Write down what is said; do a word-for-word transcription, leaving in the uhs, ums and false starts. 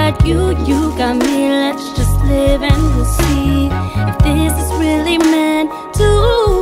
got you, you got me. Let's just live and we'll see if this is really meant to